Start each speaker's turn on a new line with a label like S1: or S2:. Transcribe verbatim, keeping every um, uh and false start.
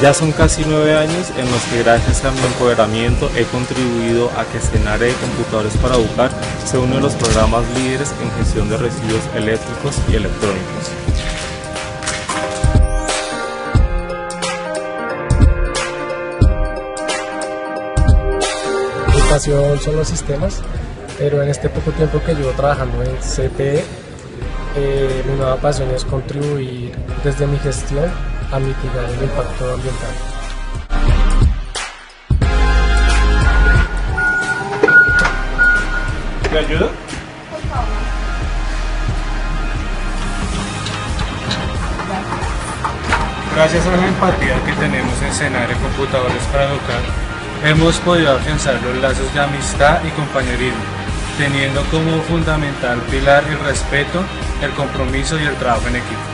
S1: Ya son casi nueve años en los que gracias a mi empoderamiento he contribuido a que Cenare de Computadores para Educar sea uno de los programas líderes en gestión de residuos eléctricos y electrónicos.
S2: Mi pasión son los sistemas, pero en este poco tiempo que llevo trabajando en C P E, eh, mi nueva pasión es contribuir desde mi gestión a mitigar el impacto ambiental.
S1: ¿Te ayudo?
S3: Por favor.
S1: Gracias a la empatía que tenemos en Cenare Computadores para Educar, hemos podido afianzar los lazos de amistad y compañerismo, teniendo como fundamental pilar el respeto, el compromiso y el trabajo en equipo.